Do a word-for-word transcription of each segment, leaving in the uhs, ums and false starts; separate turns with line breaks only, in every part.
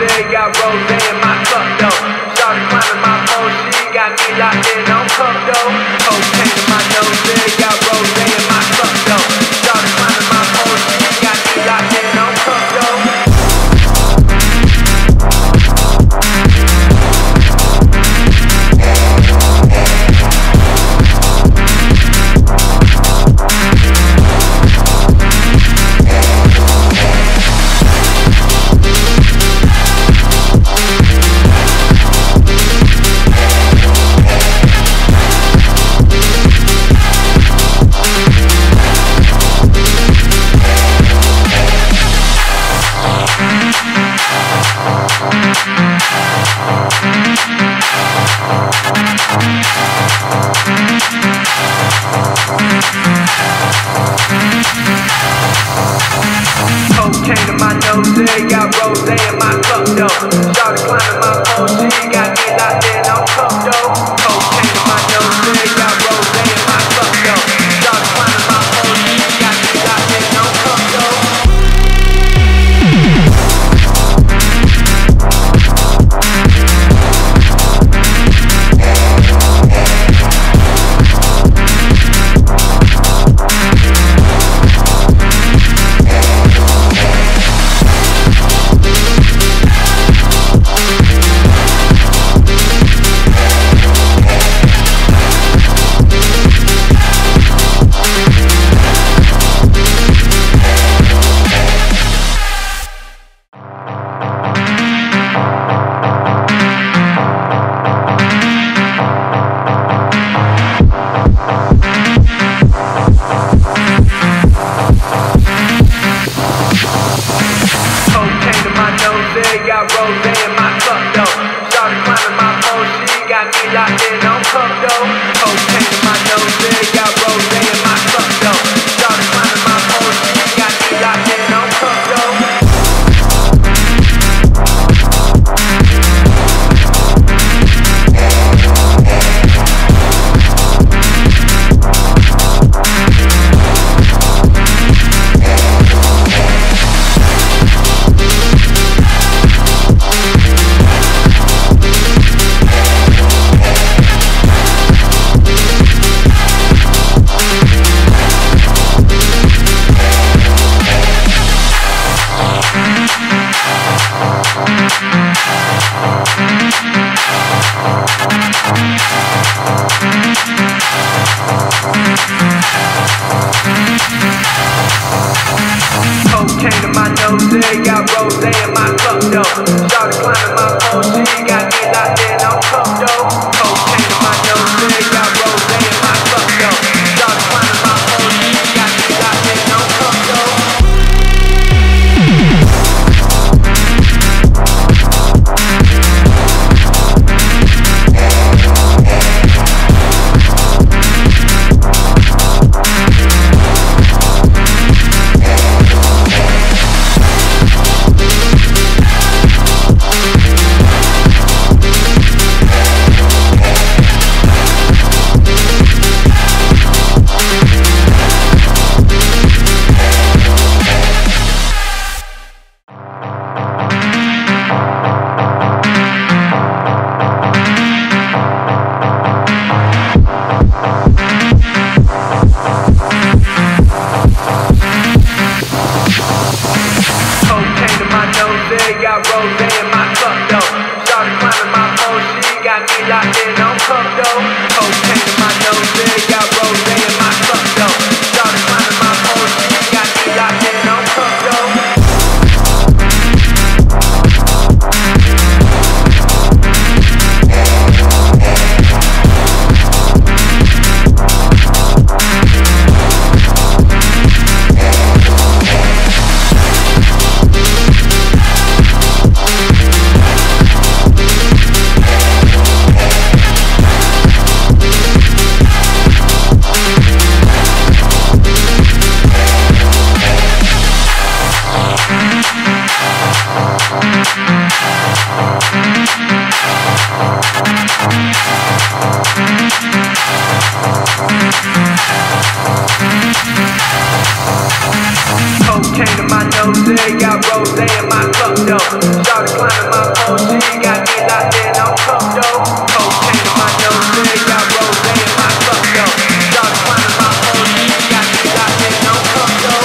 nose, got rose in my cup though. Started climbing my pole, she got me locked in on cup though. Cocaine in my nose, got rose in my cup though. Started climbing my pole, she got me locked in on cup though. Cocaine in my nose, got rose in my cup though. Started climbing my pole, she got me locked in on cup though. Cocaine in my nose, got rose in my cup though. Started climbing my pole, she got me locked in on cup though. Got rose in my cup though. Started climbing my pole, she got me locked in on cup though. Cocaine in my nose, got rose in my cup though. Started climbing my pole, she got me locked in on cup though. Cocaine in my nose, got rose in my cup though. Started climbing my pole, she got me locked in on cup though. Cocaine in my nose, got rose in my cup though. Started climbing my pole, she got me locked in on cup though. Got rose in my cup though. Started climbing my pole, she got me locked in on cup though. Cocaine in my nose, got rose in my cup though. Started climbing my pole, she got me locked in on cup though. cup though. Started climbing my O G, got me locked in on cup though. Cocaine in my nose, yeah, got rose in my cup though. Started climbing my O G, got me locked in on cup though.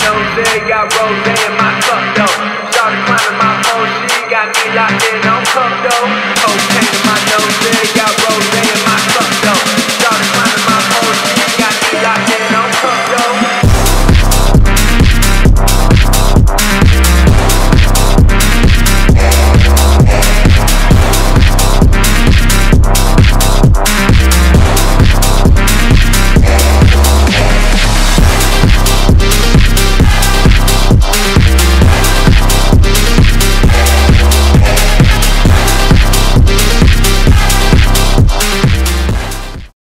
nose, got rose in my cup though. Shawty climbing my pole, she got me locked in.